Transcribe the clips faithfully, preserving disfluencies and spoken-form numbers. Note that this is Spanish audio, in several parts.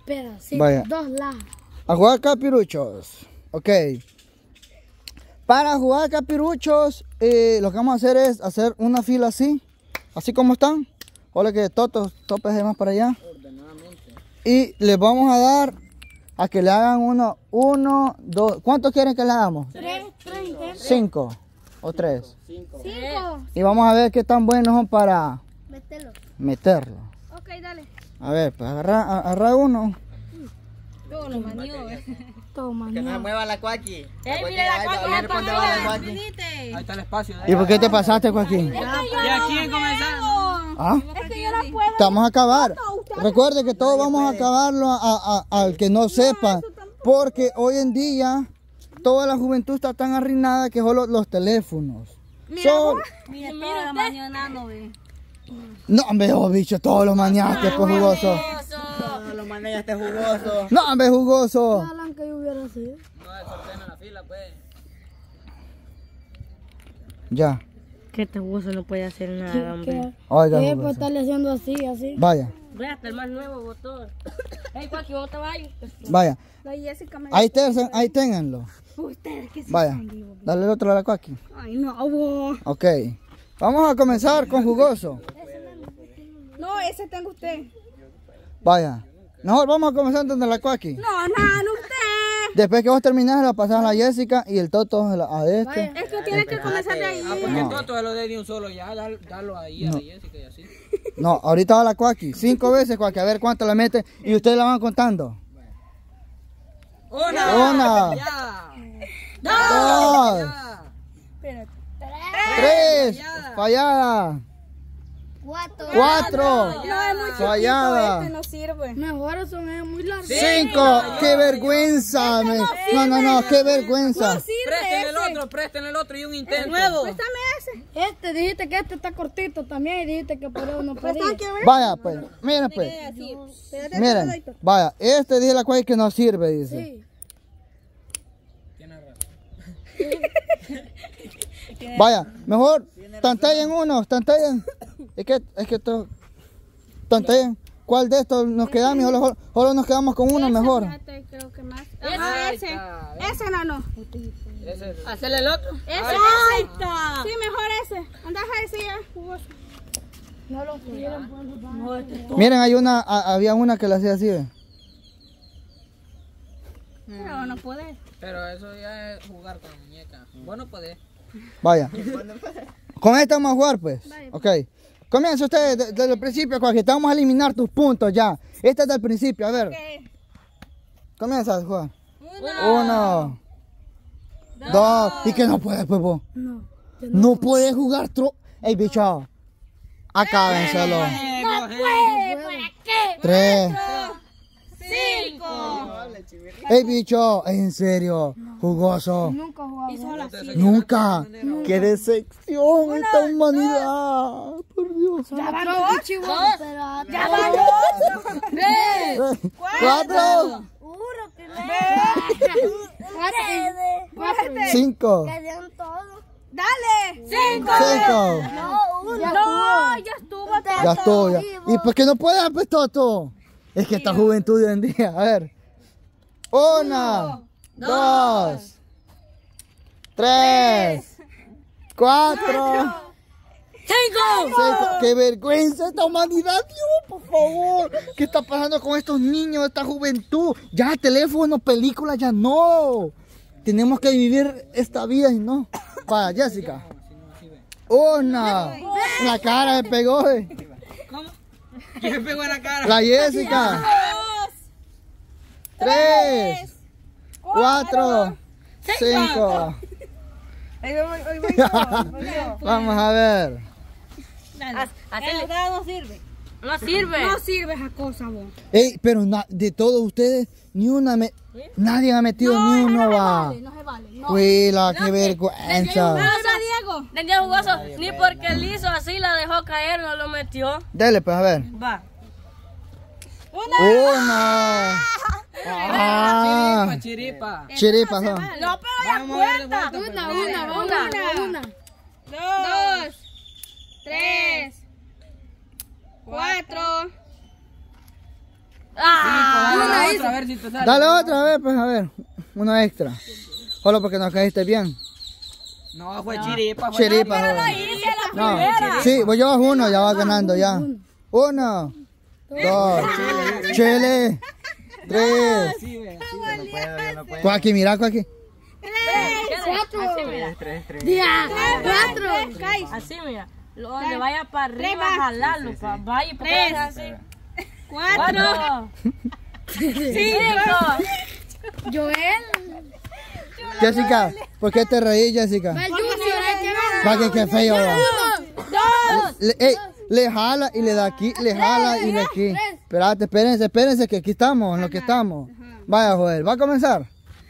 Espera, sí, Vaya. dos lados. A jugar capiruchos. Ok. Para jugar capiruchos, eh, lo que vamos a hacer es hacer una fila así. Así como están. Hola que todos topes de más para allá. Ordenadamente. Y les vamos a dar a que le hagan uno, uno, dos. ¿Cuántos quieren que le hagamos? Tres, tres intentos. Cinco o tres. Cinco. Cinco. Y vamos a ver qué tan buenos son para Mételo. meterlo. Ok, dale. A ver, pues agarra, agarra uno. Todo lo manió, Todo Que no se manió. mueva la cuaqui. ¡Eh, mira la cuaqui! A ver cuándo va la cuaqui. Ahí está el espacio. ¿Y por qué te pasaste, Joaquín? ¿Y a quién comenzamos? ¿Ah? Es que yo no puedo. Te vamos a acabar. Recuerde que todos vamos a acabarlo a- a- al que no sepa. Porque hoy en día toda la juventud está tan arruinada que solo los teléfonos. Sol- Mira, toda la mañana no ve. No, hombre, oh, bicho, todos los maniaste, pues jugoso. Todos los manes ya estén jugosos. No, hombre, jugoso. Alan, que yo hubiera sido. No desordena la fila, pues. Ya. Que este hueso no puede hacer nada, hombre. Oiga, ¿Qué? Pues jugoso. estarle haciendo así, así. Vaya, Ve hasta el más nuevo botón. Ey, Joaquín, ¿cómo te vayas? vaya. La Jessica me Ahí, te- ahí ténganlo. Ustedes que se Vaya. están vivos. Dale el otro a la cuaqui. Ay, no, vos. Ok. Vamos a comenzar con jugoso. No, ese tengo usted. Vaya. Mejor vamos a comenzar donde la cuaqui. No, no, no usted. Después que vos terminás, la pasás a la Jessica y el Toto a la- a este. Es que tiene que comenzar de ahí. Ah, porque No. todo lo de un solo ya, dar- darlo ahí a la Jessica y así. No, ahorita va la cuaqui. Cinco veces cuaqui. A ver cuánto la mete. Y ustedes la van contando. Una. Una. Ya. Dos. Ya. Tres. Fallada. Cuatro. Cuatro. No, es muy Fallada. no sirve. Mejor son es muy largos. Cinco. ¡Qué vergüenza! me- No, no, no. ¡Qué vergüenza! Presten el otro, presten el otro y un intento. Préstame ese. Este, dijiste que este está cortito también y dijiste que por eso no podía. Vaya, pues. Miren, pues. Miren. Vaya. Este dice la cuaqui que no sirve, dice. Sí. Tienes razón. Vaya, mejor tantallen uno, tantallen. Es que, es que esto, tantallen. ¿Cuál de estos nos quedamos? Solo, solo nos quedamos con uno mejor. Fíjate, creo que más. Ahí ese. está. Ese no, no. Ese es- Hacerle el otro. Ese, ahí está. Sí, mejor ese. Anda a ese ya, jugoso. No lo quieren. Miren, hay una, a- había una que la hacía así, ¿ve? Pero no puede. Pero eso ya es jugar con la muñeca. Bueno, podés. Vaya. Con esta vamos a jugar, pues. Ok. Comienza ustedes de- desde el principio, Joaquín. Te vamos a eliminar tus puntos ya. Este es del principio, a ver. Comienza a jugar. Uno. Dos. ¿Y que no puedes, pues vos? No. No puedes jugar tro... Ey, bicho. Acábenselo. No puede, ¿para qué? Tres. Cinco. Ey, bicho. En serio. Jugoso. Nunca jugaba. Nunca. Qué decepción esta humanidad. Por Dios. Ya van dos, chivos. Ya van dos. Tres. Cuatro. Uno primero. Cuatro. Cinco. Quedan todos. Dale. Cinco. Cinco. No, uno. No, ya estuvo. Ya estoy. Ya. ¿Y por qué no puedes, pues, Toto? Es que esta juventud de hoy en día. A ver. Una. Dos. Tres. Cuatro. ¡Cinco! Cinco. ¡Qué vergüenza esta humanidad, Dios, por favor! ¿Qué está pasando con estos niños, esta juventud? Ya, teléfono, películas, ya no. Tenemos que vivir esta vida y no. Vaya, Jessica. Una. La cara me pegó, eh. ¿Cómo? ¿Quién pegó en la cara? La Jessica. Tres. Cuatro. Cinco. Vamos a ver. Hacerle no sirve. No sirve. No sirve esa cosa, vos. Ey, pero na- de todos ustedes, ni una me... Nadie ha metido ni uno, va. No se vale. No. Huila, qué vergüenza. Diego. Tenía jugoso, ni porque él hizo así la dejó caer, no lo metió. Dele, pues, a ver. Va. Una. Ah, Chiripa, chiripa. chiripa, son. No, pero ya Vamos a ver de cuenta. vuelta, pues. Una, una, vamos, una, una. Dos. Tres. Cuatro. Ah, Una Dale otra, a ver si te sale. Dale otra vez, pues a ver. Uno extra. Solo porque nos caíste bien. No, fue chiripa. Fue Chiripa. Pero joder. lo hice la No. primera. Sí, vos llevas uno, ya vas ganando ya. Uno. Dos. Chile. Tres. Sí, ve. Cuaki, mira, Cuaki. Así, mira. Cuatro. Así, mira. Lo- Donde vaya para arriba, jalarlo. Pa, vaya y Tres. así. Cuatro. Cuatro. Cinco. Joel. Jessica, ¿por qué te reís, Jessica? Va que qué feo va. Dos. Le, ey, le jala y le da aquí, le jala y le aquí. Espérate, espérense, espérense, que aquí estamos, en lo que estamos. Vaya, Joel, ¿va a comenzar?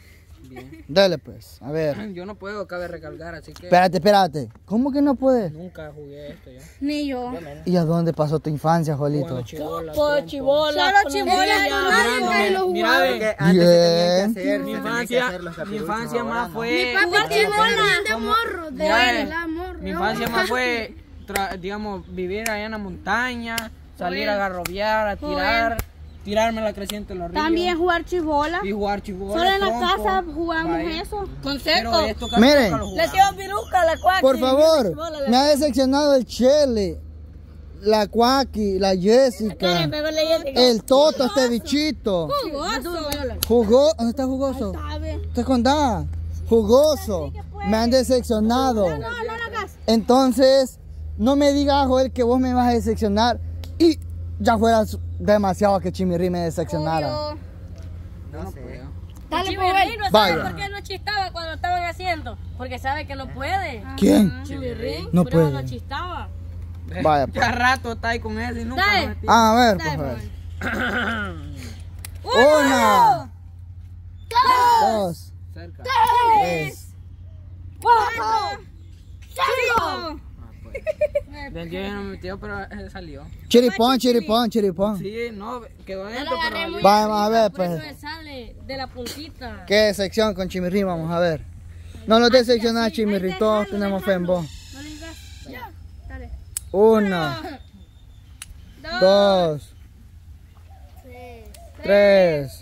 Dale pues, a ver. Yo no puedo, cabe recargar, así que Espérate, espérate. ¿Cómo que no puedes? nunca jugué esto yo. Ni yo. ¿Y a dónde pasó tu infancia, Joelito? Jugando chibola. Por chibola. Solo chibola. Mira, ve. Bien. Mi infancia, mi infancia más fue. de morro. Mira, ve, mi infancia más fue, tra- digamos, vivir allá en la montaña, salir a garrobear, a tirar, tirarme la creciente en los ríos. También jugar chibola. Y jugar chibola. Solo en la trompo. casa jugamos Vaya. eso. Con Pero seco. esto casi Miren. nunca lo Le jugamos. hacíamos piruca a la cuaca. Por favor, me ha decepcionado el Chele, la Cuaki, la Jessica, el Toto, este bichito. Jugoso. Jugó, ¿dónde está jugoso? ¿Sabe? ¿Te contaba? Jugoso. Me han decepcionado. No, no la hagas. Entonces, no me digas, Joel, que vos me vas a decepcionar y ya fueras demasiado que Chimirri me decepcionara. Obvio. No puedo. Dale, Chimirri no Vaya. sabe por qué no chistaba cuando estaban haciendo. Porque sabe que no puede. ¿Quién? Chimirri. No por eso puede. no chistaba. Vaya, Ya pues. rato está ahí con ese y nunca Dale. lo metí. Ah, a ver, pues, Dale, a ver. Una, dos, Cerca. tres. Cuatro. Cinco. Del yo ya no me metió, pero eh, salió. Chiripón, chiripón, chiripón. Sí, no, quedó adentro, pero salió. Vamos a ver, Por eso pues. me sale de la puntita. ¿Qué sección con Chimirri? Vamos a ver. No nos decepcionas, Chimirri. Todos tenemos fe en vos. No le digas. Ya. Dale. Una, dos, tres.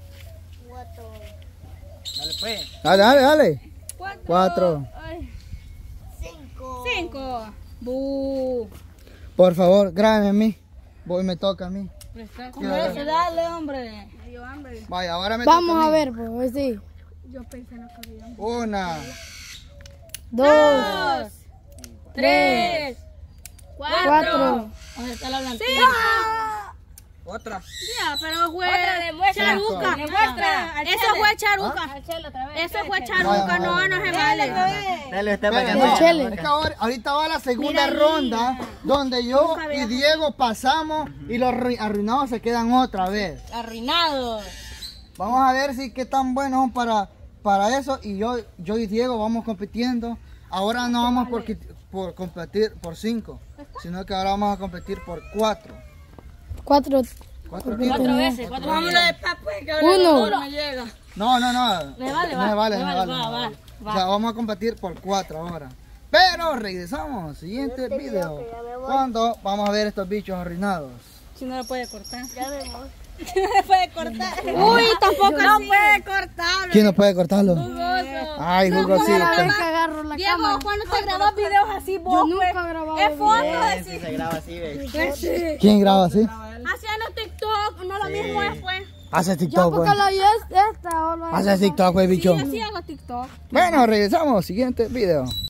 Dale, pues. Dale, dale, dale. Cuatro. Cuatro. Ay. Cinco. Cinco. Bu. Por favor, grábame a mí. Voy, me toca a mí. Como ese, dale, hombre. Me dio hambre. Vaya, ahora me Vamos toca a mí. ver, pues, sí. Yo pensé en la cabida. Una, Dos, Tres. cuatro, ¿Dónde está la blanquita? Otra. Ya, pero fue Otra, demuestra. charuca. Demuestra. Eso fue charuca. Hacelo otra vez. Eso fue Vaya, charuca. vaya, No, vaya. no se vale. Dale usted Espera, no. no, Chele. es que ahora- ahorita va la segunda Mira, ronda donde yo Nunca había- y Diego pasamos y los arru- arruinados se quedan otra vez. Arruinado. Vamos a ver si qué tan buenos son para, para eso y yo, yo y Diego vamos compitiendo. Ahora no vamos por, quit- por competir por cinco, sino que ahora vamos a competir por cuatro. cuatro, ¿Cuatro? Cuatro veces. Cuatro Vámonos veces. de papá. que uno. Uno me llega. No, no, no. Me vale, no va, me vale, me no me vale, vale, va, no me va, vale. va. O sea, vamos a competir por cuatro ahora. Pero regresamos, siguiente video. Cuando vamos a ver estos bichos arruinados. Si no lo puede cortar. No puede cortar. Uy, tampoco no puede cortar. ¿Quién nos puede cortarlo? Ay, jugosito. Nunca agarro la Diego, cámara. cuando te grabas videos así, vos, Yo nunca pues, he grabado es foto, videos. así. Se graba así, ve. ¿Quién graba así? Haciendo TikTok, no lo mismo es, pues. Hace Yo TikTok, porque güey. la vi es esta o la Hace TikTok, güey, bicho. Así hago TikTok. Bueno, regresamos, siguiente video.